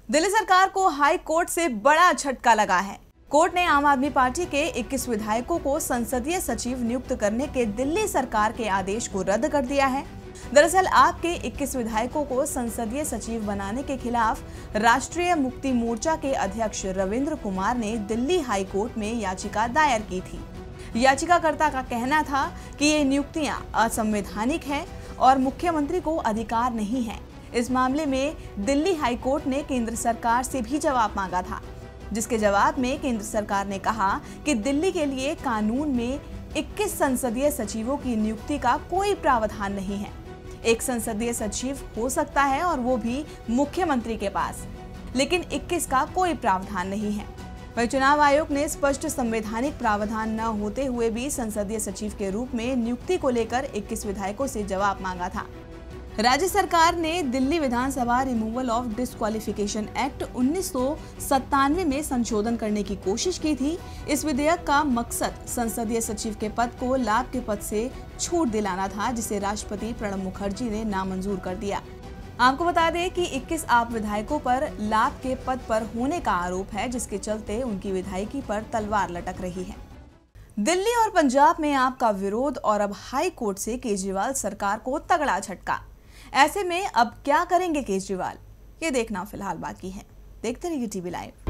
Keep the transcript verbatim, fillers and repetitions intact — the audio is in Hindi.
दिल्ली सरकार को हाई कोर्ट से बड़ा झटका लगा है। कोर्ट ने आम आदमी पार्टी के इक्कीस विधायकों को संसदीय सचिव नियुक्त करने के दिल्ली सरकार के आदेश को रद्द कर दिया है। दरअसल आप के इक्कीस विधायकों को संसदीय सचिव बनाने के खिलाफ राष्ट्रीय मुक्ति मोर्चा के अध्यक्ष रविंद्र कुमार ने दिल्ली हाई कोर्ट में याचिका दायर की थी। याचिकाकर्ता का कहना था कि ये नियुक्तियां असंवैधानिक हैं और मुख्यमंत्री को अधिकार नहीं है। इस मामले में दिल्ली हाई कोर्ट ने केंद्र सरकार से भी जवाब मांगा था, जिसके जवाब में केंद्र सरकार ने कहा कि दिल्ली के लिए कानून में इक्कीस संसदीय सचिवों की नियुक्ति का कोई प्रावधान नहीं है। एक संसदीय सचिव हो सकता है और वो भी मुख्यमंत्री के पास, लेकिन इक्कीस का कोई प्रावधान नहीं है। वही चुनाव आयोग ने स्पष्ट संवैधानिक प्रावधान न होते हुए भी संसदीय सचिव के रूप में नियुक्ति को लेकर इक्कीस विधायकों से जवाब मांगा था। राज्य सरकार ने Delhi Vidhan Sabha removal of disqualification act उन्नीस सौ सत्तानवे में संशोधन करने की कोशिश की थी। इस विधेयक का मकसद संसदीय सचिव के पद को लाभ के पद से छूट दिलाना था, जिसे राष्ट्रपति प्रणब मुखर्जी ने नामंजूर कर दिया। आपको बता दें कि इक्कीस आप विधायकों पर लाभ के पद पर होने का आरोप है, जिसके चलते उनकी विधायकी पर तलवार लटक रही है। दिल्ली और पंजाब में आपका विरोध और अब हाई कोर्ट से केजरीवाल सरकार को तगड़ा झटका। ऐसे में अब क्या करेंगे केजरीवाल, ये देखना फिलहाल बाकी है। देखते रहिए टीवी लाइव।